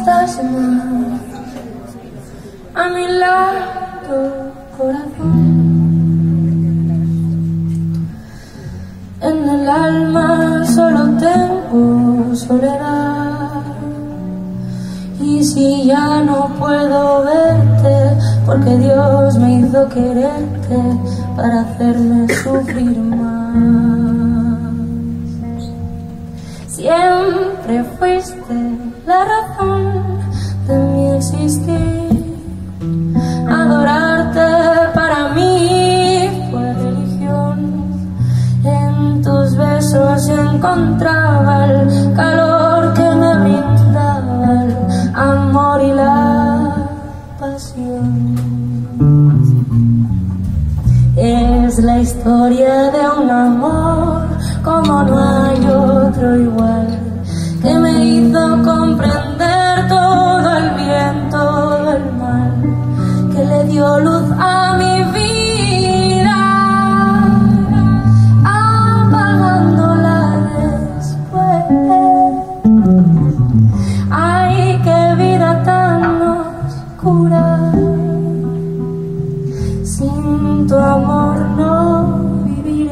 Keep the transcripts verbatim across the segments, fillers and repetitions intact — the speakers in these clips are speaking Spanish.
estás más a mi lado, corazón. En el alma solo tengo soledad, y si ya no puedo verte, porque Dios me hizo quererte para hacerme sufrir más. Siempre fuiste la razón de mi existir. Adorarte para mí fue religión. En tus besos encontraba el calor que me brindaba el amor y la pasión. Es la historia de un amor como no hay otro igual, que me hizo comprender todo el bien, todo el mal, que le dio luz a mi vida, apagándola después. Ay, qué vida tan oscura, sin tu amor no viviré.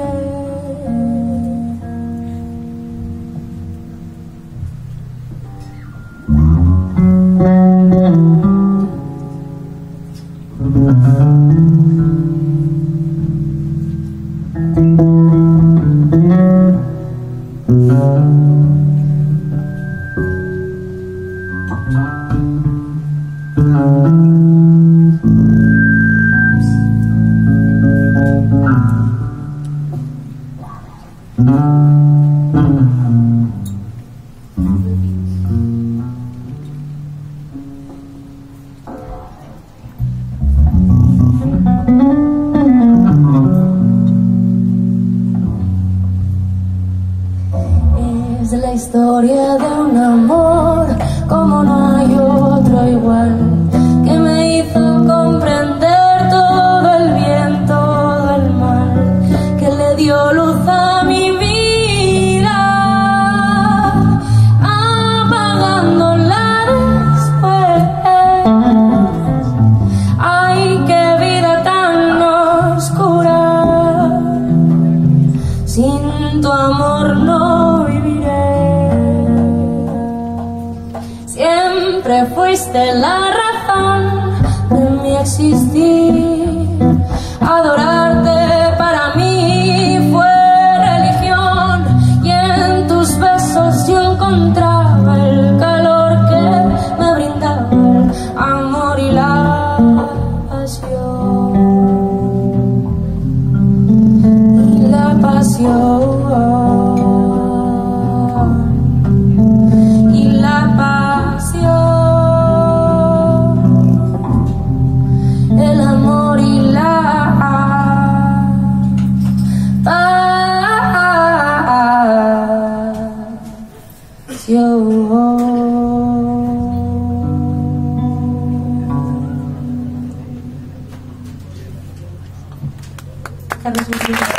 Es la historia de un amor como no hay otro igual, que me hizo comprender todo el bien, todo el mal, que le dio luz a mi vida, apagándola después. Ay, qué vida tan oscura, sin tu amor no viviré. Siempre fuiste la razón de mi existir. Adorarte para mí fue religión, y en tus besos yo encontraba el calor que me brindaba el amor y la pasión. Y la pasión. Carlos,